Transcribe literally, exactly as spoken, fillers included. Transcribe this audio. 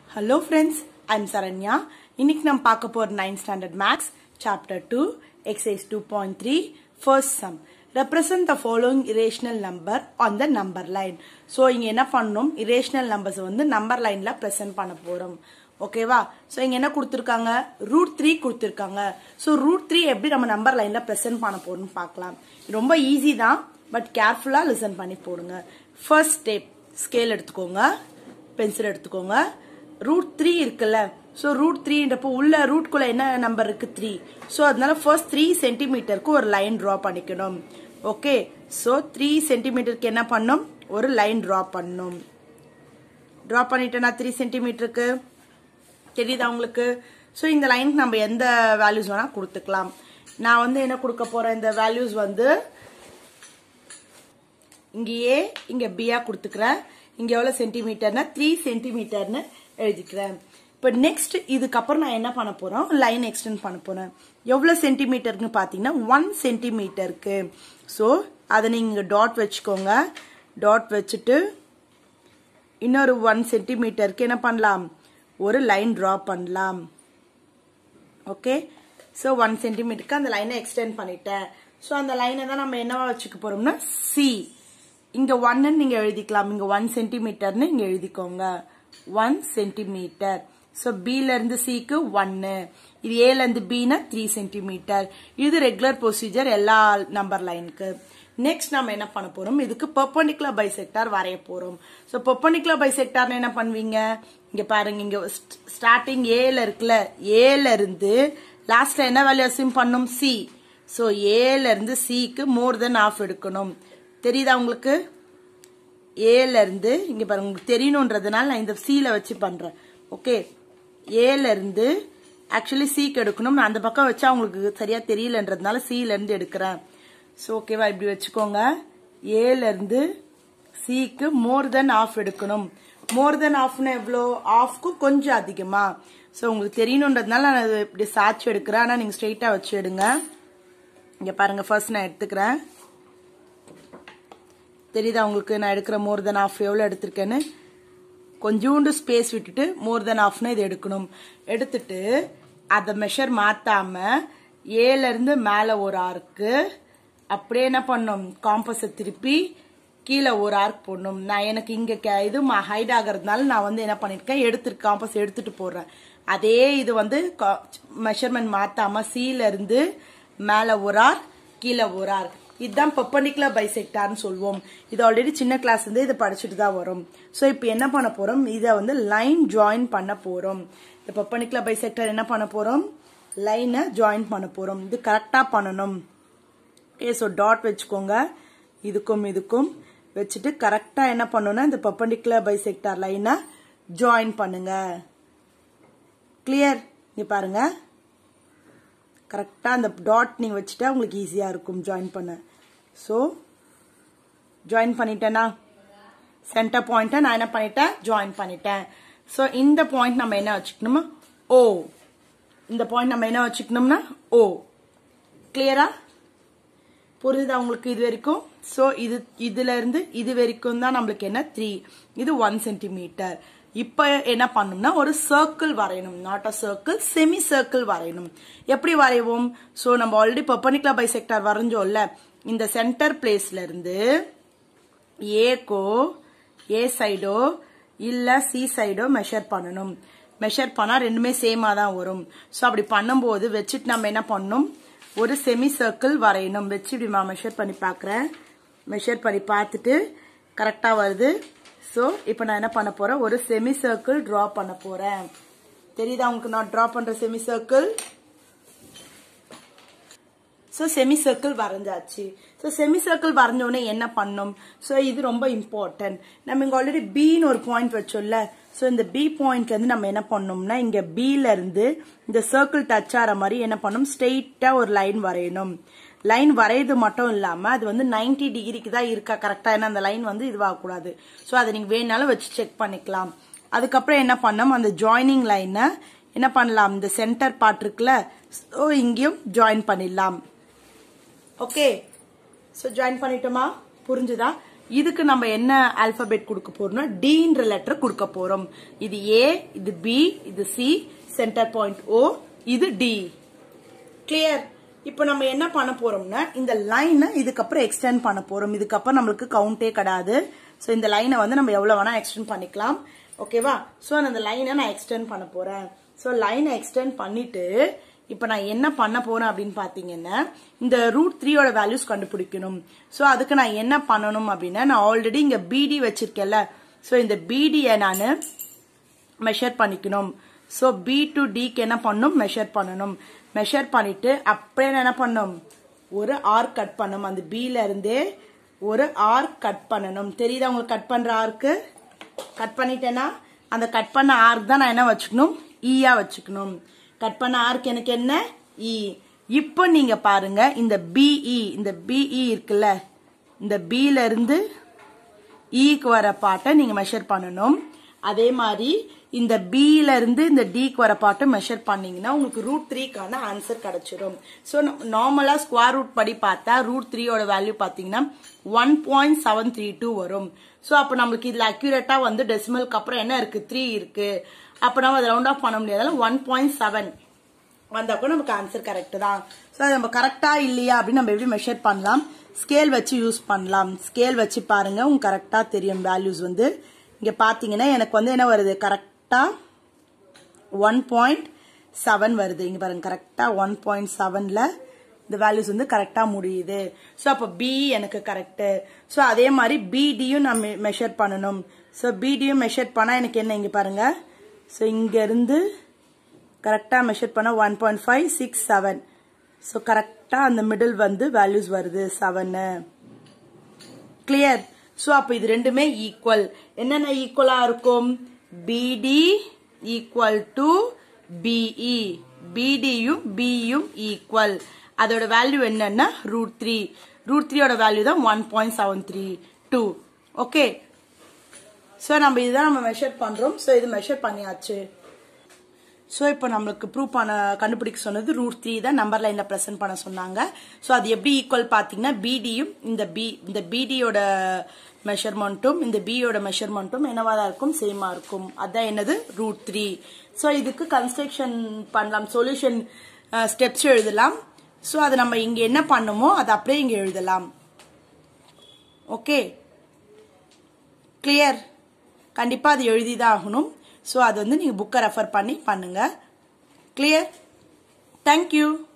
Hello friends, I'm Saranya. இன்னைக்கு நம்ம பார்க்க போற ninth standard maths chapter two exercise two point three first sum. Represent the following irrational number on the number line. So இங்க என்ன பண்ணனும், irrational numbers வந்து number lineல present பண்ண போறோம். ஓகேவா? சோ இங்க என்ன கொடுத்திருக்காங்க, root three கொடுத்திருக்காங்க. சோ root three எப்படி நம்ம number lineல present பண்ண போறோம்னு பார்க்கலாம். ரொம்ப ஈஸி தான், பட் கேர்ஃபுல்லா listen பண்ணி போடுங்க. First step, scale எடுத்துக்கோங்க, பென்சில் எடுத்துக்கோங்க. root three இருக்குல்ல, so root three ன்றப்போ உள்ள root குள்ள என்ன நம்பர் இருக்கு three. so அதனால first three சென்டிமீட்டருக்கு ஒரு லைன் டிரா பண்ணிக்கணும். ஓகே, so three சென்டிமீட்டருக்கு என்ன பண்ணனும், ஒரு லைன் டிரா பண்ணனும். டிரா பண்ணிட்டேனா three சென்டிமீட்டருக்கு தெரியுதா உங்களுக்கு? so இந்த லைனுக்கு நம்ம எந்த வேல்யூஸ் வேணா கொடுத்துக்கலாம். நான் வந்து என்ன கொடுக்க போறேன், இந்த வேல்யூஸ் வந்து இங்க A இங்க B ஆ கொடுத்துக்கிறேன். இங்க எவ்வளவு சென்டிமீட்டர்னா three சென்டிமீட்டர்னு எழுதிக்கிறேன். இப்போ நெக்ஸ்ட் இதுக்கு அப்புறம் நான் என்ன பண்ண போறேன், லைன் எக்ஸ்டெண்ட் பண்ண போறேன். எவ்வளவு சென்டிமீட்டர்னு பாத்தீங்கன்னா one சென்டிமீட்டருக்கு. சோ அத நீங்க டாட் வச்சுக்கோங்க. டாட் வச்சுட்டு இன்னொரு one சென்டிமீட்டருக்கு என்ன பண்ணலாம், ஒரு லைன் டிரா பண்ணலாம். ஓகே, சோ one சென்டிமீட்டருக்கு அந்த லைனை எக்ஸ்டெண்ட் பண்ணிட்டேன். சோ அந்த லைனை தான் நம்ம என்னவா வச்சுக்க போறோம்னா C. இங்க one நீங்க எழுதிக்கலாம், இங்க one சென்டிமீட்டர்னு இங்க எழுதிக்கோங்க. one centimetre. சோ B ல இருந்து C க்கு one, இது A ல இருந்து B னா three சென்டிமீட்டர். இது ரெகுலர் ப்ரொசீஜர் எல்லா நம்பர் லைனுக்கு. நெக்ஸ்ட் நாம என்ன பண்ண போறோம், இதுக்கு பெர்பெண்டிகுலர் பைசெக்டார் வரைய போறோம். சோ பெர்பெண்டிகுலர் பைசெக்டார் என்ன பண்ணுவீங்க, இங்க பாருங்க, இங்க ஸ்டார்டிங் A ல இருக்குல, A ல இருந்து லாஸ்ட்ல என்ன வேல்யூ அஸ்யூம் பண்ணனும், C. சோ A ல இருந்து C க்கு மோர் தென் half எடுக்கணும். தெரியுதா உங்களுக்கு? A ல இருந்து இங்க பாருங்க, உங்களுக்கு தெரியணும்ன்றதுனால நான் இந்த C ல வச்சு பண்றேன். ஓகே, A ல இருந்து ஆக்சுவலி C க்கு எடுக்கணும். நான் அந்த பக்கம் வச்சா உங்களுக்கு சரியா தெரியலன்றதுனால C ல இருந்து எடுக்கிறேன். சோ ஓகேவா, இப்படி வச்சுக்கோங்க. A ல இருந்து C க்கு மோர் தென் half எடுக்கணும். மோர் தென் halfனா எவ்வளோ, halfக்கு கொஞ்சம் அதிகமா. சோ உங்களுக்கு தெரியணும்ன்றதுனால நான் இப்படி சாட்சி எடுக்கிறேன். ஆனா நீங்க ஸ்ட்ரெயிட்டா வச்சு எடுங்க. இங்க பாருங்க, ஃபர்ஸ்ட் நான் எடுத்துக்கிறேன். தெரியுதா உங்களுக்கு, நான் எடுக்கிற மோர் தென் half எவ்வளவு எடுத்திருக்கேன்னு. கொஞ்சோண்டு ஸ்பேஸ் விட்டுட்டு மோர் தென் halfனா இது எடுக்கணும். எடுத்துட்டு அத மெஷர் மாத்தாம A ல இருந்து மேல ஒரு ஆர்க்கு, அப்படியே என்ன பண்ணணும், காம்பஸை திருப்பி கீழே ஒரு ஆர்க் போடணும். நான் எனக்கு இங்க இது ஹைட் ஆகிறதுனால நான் வந்து என்ன பண்ணிருக்கேன், எடுத்து காம்பஸ் எடுத்துட்டு போடுறேன். அதே இது வந்து மெஷர்மெண்ட் மாத்தாம C ல இருந்து மேல ஒரு ஆர்க், கீழே ஒரு ஆர்க். இதுதான் பெர்பெண்டிகுலர் பைசெக்டார்னு சொல்லுவோம். இது ஆல்ரெடி சின்ன கிளாஸ் இருந்து இதை படிச்சுட்டு தான் வரும். சோ இப்போ என்ன பண்ண போறோம், இதை வந்து லைன் ஜாயின் பண்ண போறோம். இந்த பெர்பெண்டிகுலர் பைசெக்டார் என்ன பண்ண போறோம், லைனை ஜாயின் பண்ண போறோம். இது கரெக்டா பண்ணணும். ஓகே, சோ டாட் வச்சுக்கோங்க, இதுக்கும் இதுக்கும் வச்சுட்டு கரெக்டா என்ன பண்ணணும்னா இந்த பெர்பெண்டிகுலர் பைசெக்டார் லைனை ஜாயின் பண்ணுங்க. கிளியர்? இங்க பாருங்க, கரெக்டா அந்த டாட் நீங்க வச்சுட்டா உங்களுக்கு ஈஸியா இருக்கும் ஜாயின் பண்ண. சோ ஜாயின் பண்ணிட்டேனா, சென்டர் பாயிண்ட நான் என்ன பண்ணிட்டேன், ஜாயின் பண்ணிட்டேன். சோ இந்த பாயிண்ட் நம்ம என்ன வச்சுக்கணுமா, O. இந்த பாயிண்ட் நம்ம என்ன வச்சுக்கணும்னா O. கிளியரா? புரியுதா உங்களுக்கு இது வரைக்கும்? சோ இது இதுல இருந்து இது வரைக்கும் தான் நம்மளுக்கு என்ன three, இது one சென்டிமீட்டர். இப்ப என்ன பண்ணணும்னா ஒரு சர்க்கிள் வரையணும். Not a circle, semi circle வரையணும். எப்படி வரைவோம், சோ நம்ம ஆல்ரெடி பெர்பெண்டிகுலர் பைசெக்டார் வரைஞ்சோம்ல, இந்த சென்டர் பிளேஸ்ல இருந்து ஏக்கோ ஏ சைடோ இல்ல சி சைடோ மெஷர் பண்ணணும். மெஷர் பண்ணா ரெண்டுமே சேமா தான் வரும். சோ அப்படி பண்ணும்போது வச்சுட்டு நம்ம என்ன பண்ணணும், ஒரு செமி சர்க்கிள் வரையணும். வச்சு இப்படி நான் மெஷர் பண்ணி பாக்குறேன். மெஷர் பண்ணி பார்த்துட்டு கரெக்டா வருது. சோ இப்போ நான் என்ன பண்ண போறேன், ஒரு செமி சர்க்கிள் டிரா பண்ண போறேன். தெரியுதா உங்களுக்கு நான் டிரா பண்ற semi circle? So semi circle வரைஞ்சாச்சு. சோ செமி சர்க்கிள் வரைஞ்சோடனே என்ன பண்ணணும், சோ இது ரொம்ப இம்பார்ட்டன்ட். நம்ம இங்க ஆல்ரெடி பின்னு ஒரு பாயிண்ட் வச்சோம்ல, சோ இந்த பி பாயிண்ட்ல இருந்து நம்ம என்ன பண்ணோம்னா இங்க B ல இருந்து இந்த சர்க்கிள் டச் ஆற மாதிரி என்ன பண்ணணும், ஸ்ட்ரெயிட்டா ஒரு லைன் வரையணும். லைன் வரையது மட்டும் இல்லாம அது வந்து ninety டிகிரிக்கு தான் இருக்கா கரெக்டா, ஏன்னா அந்த லைன் வந்து இதுவாக கூடாது. சோ அதை நீங்க வேணாலும் வச்சு செக் பண்ணிக்கலாம். அதுக்கப்புறம் என்ன பண்ணோம், அந்த ஜாயினிங் லைனை என்ன பண்ணலாம், இந்த சென்டர் பார்ட் இருக்குல்ல, சோ இங்கேயும் ஜாயின் பண்ணிடலாம். ஓகே, சோ ஜாயின் பண்ணிட்டோமா, புரிஞ்சுதா? இதுக்கு நம்ம என்ன ஆல்பபெட் கொடுக்க போறோம்னா டின்ற லெட்டர் கொடுக்க போறோம். இது ஏ, இது பி, இது சி, சென்டர் பாயிண்ட் ஓ, இது டி. கிளியர்? இப்போ நம்ம என்ன பண்ண போறோம்னா இந்த லைனை இதுக்கப்புறம் எக்ஸ்டெண்ட் பண்ண போறோம். இதுக்கப்புறம் நம்மளுக்கு கவுண்டே கிடையாது. ஸோ இந்த லைனை வந்து நம்ம எவ்வளவு வேணா எக்ஸ்டெண்ட் பண்ணிக்கலாம். ஓகேவா? ஸோ அந்த லைனை நான் எக்ஸ்டெண்ட் பண்ண போறேன். ஸோ லைனை எக்ஸ்டெண்ட் பண்ணிட்டு இப்போ நான் என்ன பண்ண போறேன் அப்படின்னு பாத்தீங்கன்னா இந்த ரூட் த்ரீயோட வேல்யூஸ் கண்டுபிடிக்கணும். ஸோ அதுக்கு நான் என்ன பண்ணணும் அப்படின்னா நான் ஆல்ரெடி இங்க பிடி வச்சிருக்கேன்ல. ஸோ இந்த பிடியை நான் மெஷர் பண்ணிக்கணும். ஸோ பி டு டிக்கு என்ன பண்ணணும்? மெஷர் பண்ணணும். மெஷர் பண்ணிட்டு அப்படியே என்ன பண்ணணும்? ஒரு ஆர்க் கட் பண்ணணும். அந்த பில இருந்தே ஒரு ஆர்க் கட் பண்ணணும். தெரியுதா உங்களுக்கு கட் பண்ற ஆர்க்கு? கட் பண்ணிட்டேன்னா அந்த கட் பண்ண ஆர்க் தான் நான் என்ன வச்சுக்கணும்? ஈயா வச்சுக்கணும். கட் பண்ண ஆர்க் எனக்கு என்ன? இ. இப்போ நீங்க பாருங்க இந்த பிஇ, இந்த பிஇ இருக்குல்ல, இந்த பில இருந்து ஈக்கு வர பாட்டை நீங்க மெஷர் பண்ணணும். அதே மாதிரி இந்த பில இருந்து இந்த டிக்கு வர பாட்டை மெஷர் பண்ணீங்கன்னா உங்களுக்கு ரூட் த்ரீக்கான ஆன்சர் கிடைச்சிடும். ஸோ நார்மலா ஸ்கொயர் ரூட் படி பார்த்தா ரூட் த்ரீயோட வேல்யூ பாத்தீங்கன்னா one point seven three two வரும். ஸோ அப்போ நம்மளுக்கு இதுல அக்யூரேட்டா வந்து டெசிமலுக்கு அப்புறம் என்ன இருக்கு? த்ரீ இருக்கு. அப்ப நம்ம அதை ரவுண்ட் ஆஃப் பண்ண முடியாதால ஒன் பாயிண்ட் செவன் வந்தப்போ நமக்கு ஆன்சர் கரெக்ட் தான். ஸோ அது நம்ம கரெக்டா இல்லையா அப்படின்னு நம்ம எப்படி மெஷர் பண்ணலாம்? ஸ்கேல் வச்சு யூஸ் பண்ணலாம். ஸ்கேல் வச்சு பாருங்க உங்களுக்கு கரெக்டா தெரியும். வேல்யூஸ் வந்து இங்க பாத்தீங்கன்னா எனக்கு வந்து என்ன வருது? கரெக்டா ஒன் பாயிண்ட் செவன் வருது. இங்க பாருங்க கரெக்டா ஒன் பாயிண்ட் செவன்ல இந்த வேல்யூஸ் வந்து கரெக்டா முடியுது. ஸோ அப்போ பி எனக்கு கரெக்ட். ஸோ அதே மாதிரி பிடியும் நான் மெஷர் பண்ணணும். ஸோ பிடியும் மெஷர் பண்ணா எனக்கு என்ன? இங்க பாருங்க. ஸோ இங்க இருந்து கரெக்டா மெஷர் பண்ண one point five six seven. So கரெக்டா அந்த மிடில் வந்து வேல்யூஸ் வருது செவன். கிளியர்? ஸோ அப்போ இது ரெண்டுமே ஈக்குவல். என்னென்ன ஈக்குவலா இருக்கும்? பிடி ஈக்குவல் டு பிஇ. பிடியும் பியும் ஈக்குவல். அதோட வேல்யூ என்னன்னா ரூட் த்ரீ. ரூட் த்ரீயோட வேல்யூ தான் one point seven three two. Okay. So நம்ம இதுதான் நம்ம மெஷர் பண்றோம். ஸோ இது மெஷர் பண்ணியாச்சு. ஸோ இப்போ நம்மளுக்கு ப்ரூவ் பண்ண கண்டுபிடிக்க சொன்னது ரூட் த்ரீ தான் நம்பர் லைன்ல ப்ரெசென்ட் பண்ண சொன்னாங்க. ஸோ அது எப்படி ஈக்குவல் பாத்தீங்கன்னா பிடியும் இந்த பி இந்த பிடியோட மெஷர்மெண்ட்டும் இந்த பியோட மெஷர்மெண்ட்டும் என்னவா தான் இருக்கும்? சேமா இருக்கும். அதான் என்னது? Root three. ஸோ இதுக்கு கன்ஸ்ட்ரக்ஷன் பண்ணலாம். சொல்யூஷன் ஸ்டெப்ஸ் எழுதலாம். ஸோ அது நம்ம இங்க என்ன பண்ணுமோ அதை அப்படியே இங்க எழுதலாம். ஓகே. கிளியர்? கண்டிப்பா அது எழுதிதான் ஆகணும். ஸோ அது வந்து நீங்க புக்கை ரெஃபர் பண்ணி பண்ணுங்க. கிளியர்? தேங்க்யூ.